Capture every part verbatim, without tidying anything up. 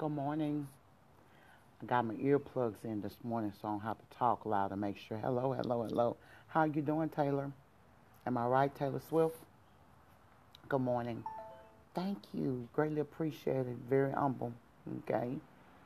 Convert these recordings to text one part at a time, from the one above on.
Good morning. I got my earplugs in this morning so I don't have to talk loud to make sure. Hello, hello, hello. How you doing, Taylor? Am I right, Taylor Swift? Good morning. Thank you. Greatly appreciated. Very humble. Okay.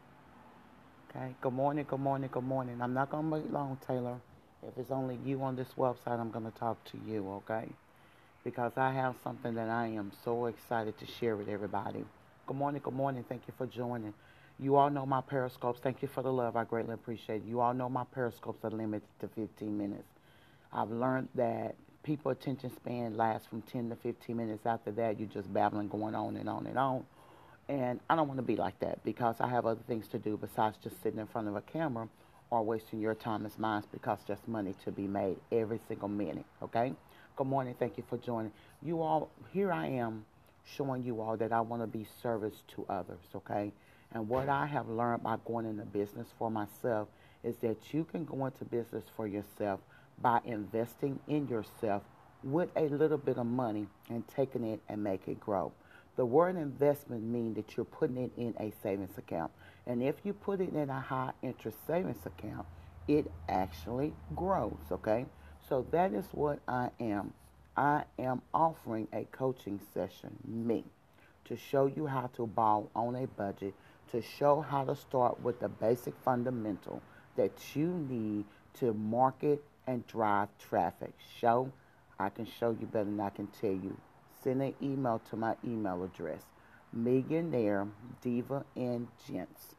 Okay. Good morning, good morning, good morning. I'm not going to make long, Taylor. If it's only you on this website, I'm going to talk to you, okay? Because I have something that I am so excited to share with everybody. Good morning, good morning. Thank you for joining. You all know my periscopes. Thank you for the love. I greatly appreciate it. You all know my periscopes are limited to fifteen minutes. I've learned that people attention span lasts from ten to fifteen minutes. After that, you're just babbling, going on and on and on. And I don't want to be like that because I have other things to do besides just sitting in front of a camera or wasting your time as mine because there's money to be made every single minute, okay? Good morning. Thank you for joining. You all, here I am showing you all that I want to be service to others, okay? And what I have learned by going into business for myself is that you can go into business for yourself by investing in yourself with a little bit of money and taking it and make it grow. The word investment means that you're putting it in a savings account. And if you put it in a high interest savings account, it actually grows, okay? So that is what I am. I am offering a coaching session, me, to show you how to ball on a budget, to show how to start with the basic fundamental that you need to market and drive traffic. Show, I can show you better than I can tell you. Send an email to my email address, millionaire diva and gents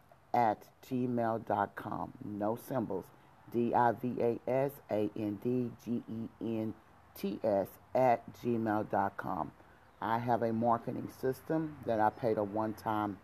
at gmail dot com. No symbols. D I V A S A N D G E N T S at gmail dot com. I have a marketing system that I paid a one time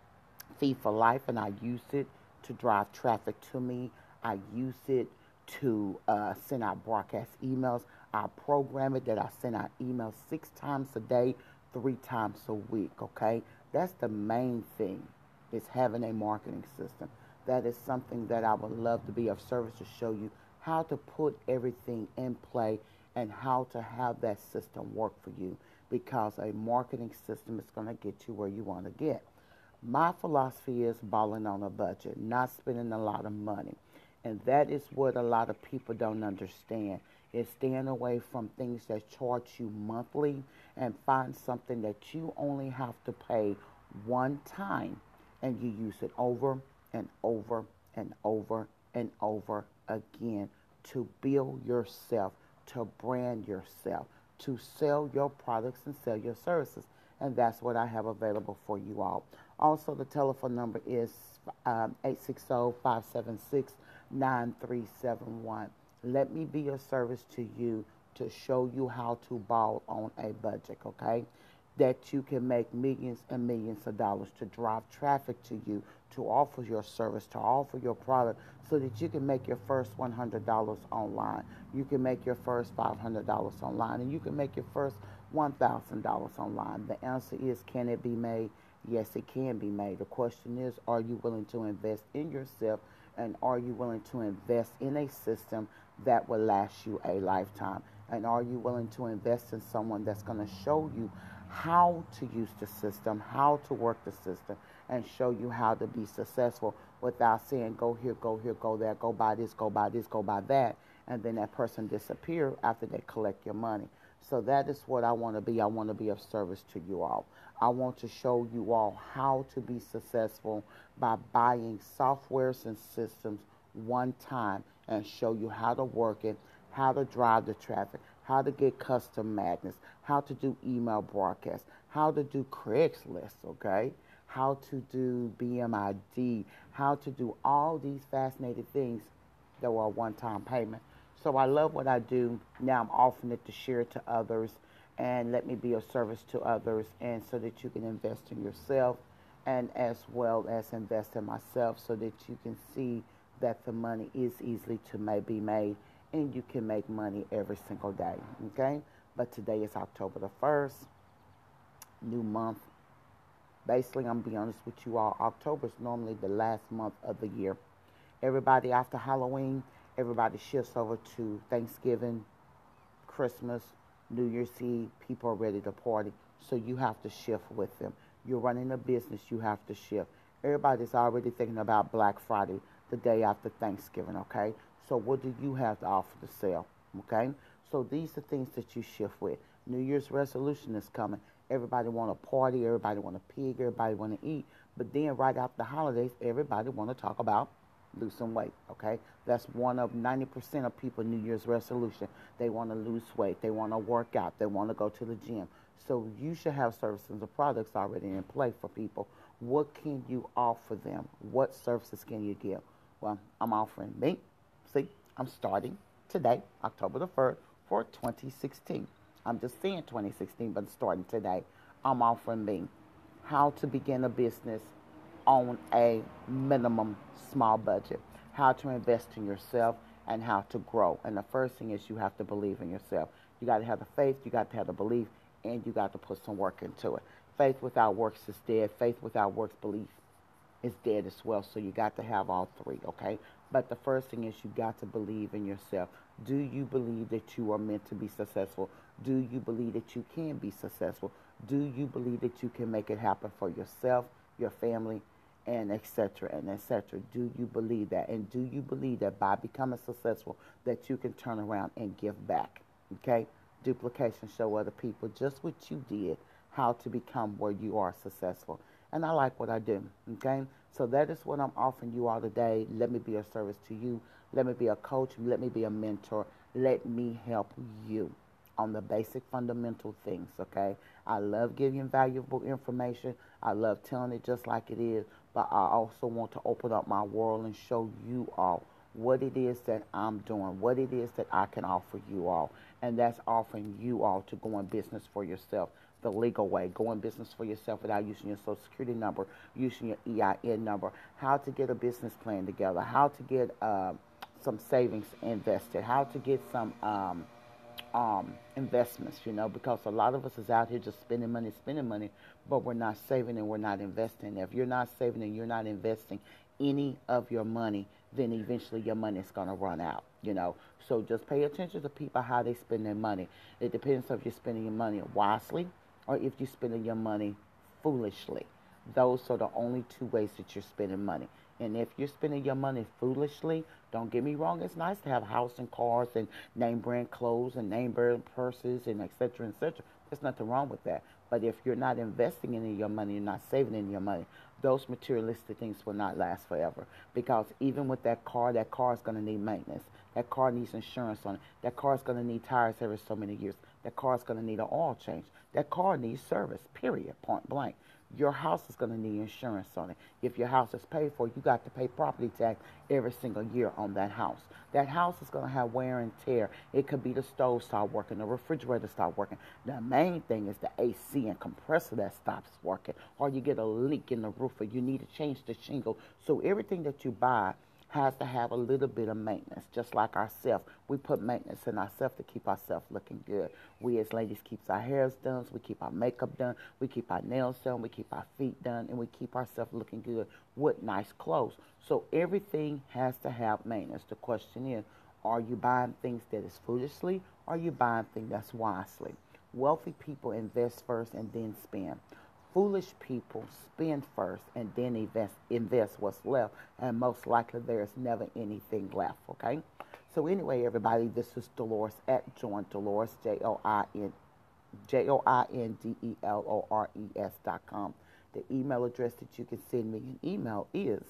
fee for life, and I use it to drive traffic to me. I use it to uh, send out broadcast emails. I program it that I send out emails six times a day, three times a week, okay? That's the main thing, is having a marketing system. That is something that I would love to be of service to show you how to put everything in play and how to have that system work for you, because a marketing system is going to get you where you want to get. My philosophy is balling on a budget, not spending a lot of money. And that is what a lot of people don't understand, is staying away from things that charge you monthly and find something that you only have to pay one time and you use it over and over and over and over again to build yourself, to brand yourself, to sell your products and sell your services. And that's what I have available for you all. Also, the telephone number is um, eight six zero, five seven six, nine three seven one. Let me be of service to you to show you how to ball on a budget, okay? That you can make millions and millions of dollars to drive traffic to you, to offer your service, to offer your product, so that you can make your first one hundred dollars online. You can make your first five hundred dollars online, and you can make your first one thousand dollars online. The answer is, can it be made? Yes, it can be made. The question is, are you willing to invest in yourself, and are you willing to invest in a system that will last you a lifetime? And are you willing to invest in someone that's going to show you how to use the system, how to work the system, and show you how to be successful without saying, go here, go here, go there, go buy this, go buy this, go buy that, and then that person disappear after they collect your money. So that is what I want to be. I want to be of service to you all. I want to show you all how to be successful by buying softwares and systems one time and show you how to work it, how to drive the traffic, how to get custom magnets, how to do email broadcasts, how to do Craigslist, okay? How to do B M I D, how to do all these fascinating things that were a one-time payment. So I love what I do. Now I'm offering it to share it to others, and let me be of service to others, and so that you can invest in yourself and as well as invest in myself, so that you can see that the money is easily to may be made and you can make money every single day, okay? But today is October the first, new month. Basically, I'm going to be honest with you all, October is normally the last month of the year. Everybody after Halloween, everybody shifts over to Thanksgiving, Christmas, New Year's Eve. People are ready to party, so you have to shift with them. You're running a business, you have to shift. Everybody's already thinking about Black Friday, the day after Thanksgiving, okay? So what do you have to offer to sell, okay? So these are things that you shift with. New Year's resolution is coming. Everybody want to party, everybody want to pig, everybody want to eat. But then right after the holidays, everybody want to talk about losing weight, okay? That's one of ninety percent of people New Year's resolution. They want to lose weight. They want to work out. They want to go to the gym. So you should have services or products already in play for people. What can you offer them? What services can you give? Well, I'm offering me. See, I'm starting today, October the first, for twenty sixteen. I'm just saying twenty sixteen, but starting today. I'm offering me how to begin a business on a minimum small budget, how to invest in yourself, and how to grow. And the first thing is you have to believe in yourself. You got to have the faith, you got to have the belief, and you got to put some work into it. Faith without works is dead. Faith without works, belief is dead as well. So you got to have all three, okay? But the first thing is you got to believe in yourself. Do you believe that you are meant to be successful? Do you believe that you can be successful? Do you believe that you can make it happen for yourself, your family, and et cetera, and et cetera? Do you believe that? And do you believe that by becoming successful that you can turn around and give back, okay? Duplication, show other people just what you did, how to become where you are successful. And I like what I do, okay? So that is what I'm offering you all today. Let me be a service to you. Let me be a coach. Let me be a mentor. Let me help you on the basic fundamental things, okay? I love giving valuable information. I love telling it just like it is, but I also want to open up my world and show you all what it is that I'm doing, what it is that I can offer you all. And that's offering you all to go in business for yourself the legal way, go in business for yourself without using your social security number, using your E I N number, how to get a business plan together, how to get uh, some savings invested, how to get some um, um, investments, you know, because a lot of us is out here just spending money, spending money, but we're not saving and we're not investing. If you're not saving and you're not investing any of your money, then eventually your money is going to run out, you know. So just pay attention to people, how they spend their money. It depends if you're spending your money wisely or if you're spending your money foolishly. Those are the only two ways that you're spending money. And if you're spending your money foolishly, don't get me wrong, it's nice to have a house and cars and name brand clothes and name brand purses and et cetera, et cetera. There's nothing wrong with that. But if you're not investing in your money, you're not saving in your money, those materialistic things will not last forever. Because even with that car, that car is going to need maintenance. That car needs insurance on it. That car is going to need tires every so many years. That car is going to need an oil change. That car needs service, period, point blank. Your house is going to need insurance on it. If your house is paid for, you got to pay property tax every single year on that house. That house is going to have wear and tear. It could be the stove start working, the refrigerator start working. The main thing is the A C and compressor that stops working, or you get a leak in the roof, or you need to change the shingle. So everything that you buy has to have a little bit of maintenance, just like ourselves. We put maintenance in ourselves to keep ourselves looking good. We as ladies keep our hairs done, so we keep our makeup done, we keep our nails done, we keep our feet done, and we keep ourselves looking good with nice clothes. So everything has to have maintenance. The question is, are you buying things that is foolishly, or are you buying things that's wisely? Wealthy people invest first and then spend. Foolish people spend first and then invest, invest what's left, and most likely there's never anything left, okay? So anyway, everybody, this is Dolores at Join Dolores, J O I N, J O I N D E L O R E S dot com. The email address that you can send me an email is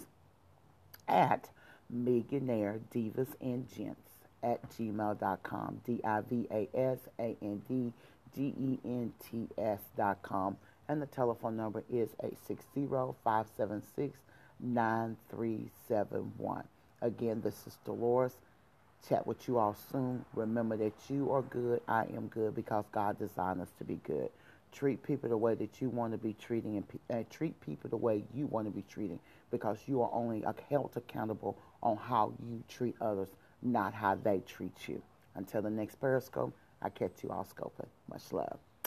at millionaire divas and gents at gmail dot com, D I V A S A N D G E N T S dot com. And the telephone number is eight six zero, five seven six, nine three seven one. Again, this is Dolores. Chat with you all soon. Remember that you are good, I am good, because God designed us to be good. Treat people the way that you want to be treating, and, and treat people the way you want to be treating, because you are only held accountable on how you treat others, not how they treat you. Until the next Periscope, I catch you all scoping. Much love.